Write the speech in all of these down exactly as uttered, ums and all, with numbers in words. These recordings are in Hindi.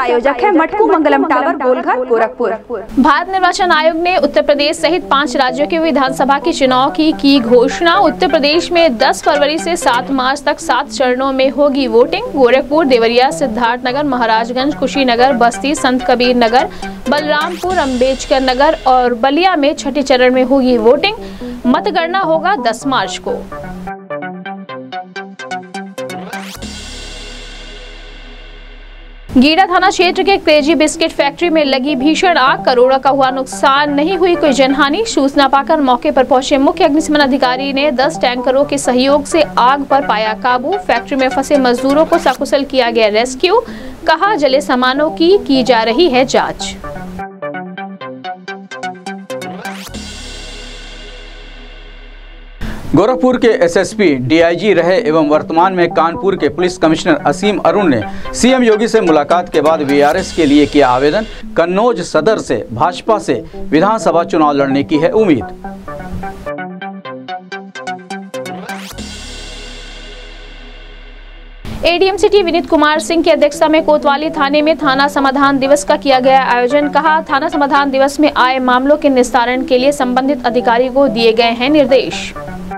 आयोजक है मटकू मंगलम टावर, गोलघर, गोरखपुर। भारत निर्वाचन आयोग ने उत्तर प्रदेश सहित पाँच राज्यों के विधानसभा के चुनाव की की घोषणा। उत्तर प्रदेश में दस फरवरी से सात मार्च तक सात चरणों में होगी वोटिंग। गोरखपुर, देवरिया, सिद्धार्थनगर, महाराजगंज, कुशीनगर, बस्ती, संत कबीर नगर, बलरामपुर, अम्बेडकर नगर और बलिया में छठे चरण में होगी वोटिंग। मतगणना होगा दस मार्च को। गीडा थाना क्षेत्र के क्रेजी बिस्किट फैक्ट्री में लगी भीषण आग, करोड़ों का हुआ नुकसान, नहीं हुई कोई जनहानि। सूचना पाकर मौके पर पहुंचे मुख्य अग्निशमन अधिकारी ने दस टैंकरों के सहयोग से आग पर पाया काबू। फैक्ट्री में फंसे मजदूरों को सकुशल किया गया रेस्क्यू। कहा, जले सामानों की की जा रही है जांच। गोरखपुर के एसएसपी डीआईजी रहे एवं वर्तमान में कानपुर के पुलिस कमिश्नर असीम अरुण ने सीएम योगी से मुलाकात के बाद वीआरएस के लिए किया आवेदन। कन्नौज सदर से भाजपा से विधानसभा चुनाव लड़ने की है उम्मीद। एडीएम सिटी विनीत कुमार सिंह की अध्यक्षता में कोतवाली थाने में थाना समाधान दिवस का किया गया आयोजन। कहा, थाना समाधान दिवस में आए मामलों के निस्तारण के लिए संबंधित अधिकारी को दिए गए हैं निर्देश।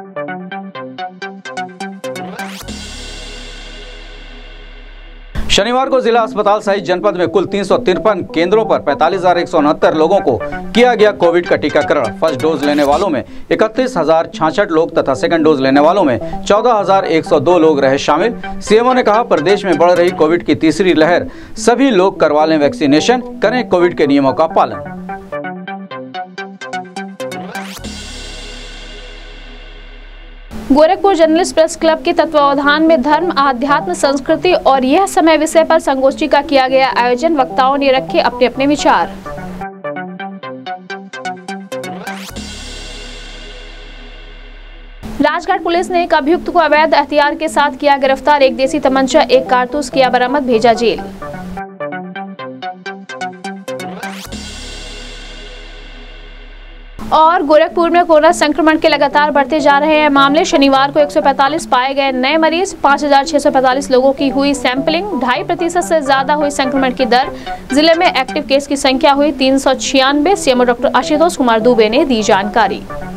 शनिवार को जिला अस्पताल सहित जनपद में कुल तीन सौ तिरपन केंद्रों पर पैंतालीस हजार एक सौ उनहत्तर लोगों को किया गया कोविड का टीकाकरण। फर्स्ट डोज लेने वालों में इकतीस हजार छियासठ लोग तथा सेकंड डोज लेने वालों में चौदह हजार एक सौ दो लोग रहे शामिल। सीएमओ ने कहा, प्रदेश में बढ़ रही कोविड की तीसरी लहर, सभी लोग करवा लें वैक्सीनेशन, करें कोविड के नियमों का पालन। गोरखपुर जर्नलिस्ट प्रेस क्लब के तत्वावधान में धर्म, आध्यात्म, संस्कृति और यह समय विषय पर संगोष्ठी का किया गया आयोजन। वक्ताओं ने रखे अपने अपने विचार। राजघाट पुलिस ने एक अभियुक्त को अवैध हथियार के साथ किया गिरफ्तार। एक देसी तमंचा, एक कारतूस किया बरामद, भेजा जेल। और गोरखपुर में कोरोना संक्रमण के लगातार बढ़ते जा रहे हैं मामले। शनिवार को एक सौ पैंतालीस पाए गए नए मरीज। पाँच हजार छह सौ पैंतालीस लोगों की हुई सैंपलिंग। ढाई प्रतिशत से ज्यादा हुई संक्रमण की दर। जिले में एक्टिव केस की संख्या हुई तीन सौ छियानवे। सीएमओ डॉक्टर आशुतोष कुमार दुबे ने दी जानकारी।